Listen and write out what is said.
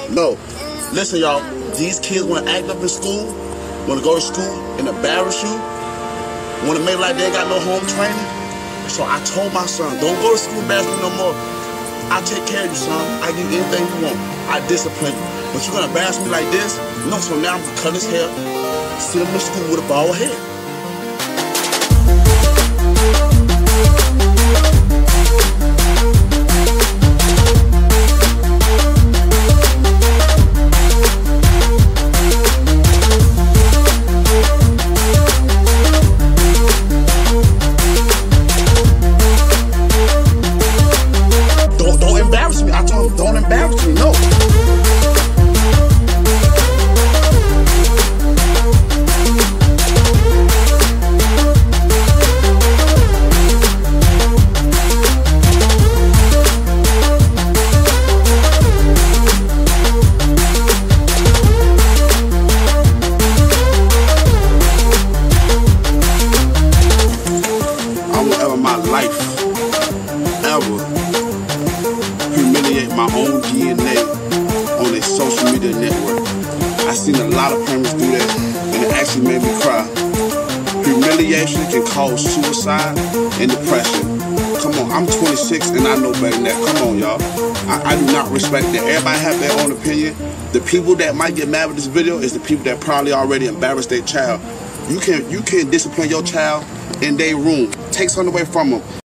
No. Listen, y'all. These kids want to act up in school, want to go to school and embarrass you, want to make like they ain't got no home training. So I told my son, don't go to school and embarrass me no more. I take care of you, son. I give you anything you want. I discipline you. But you're going to embarrass me like this? No, so now I'm going to cut his hair, send him to school with a bald head. Don't embarrass me. I told him, don't embarrass me, no. I will ever in my life, ever humiliate my own DNA on a social media network. I seen a lot of parents do that, and it actually made me cry. Humiliation can cause suicide and depression. Come on, I'm 26 and I know better than that. Come on, y'all. I do not respect that. Everybody have their own opinion. The people that might get mad with this video is the people that probably already embarrassed their child. You can discipline your child in their room. Take something away from them.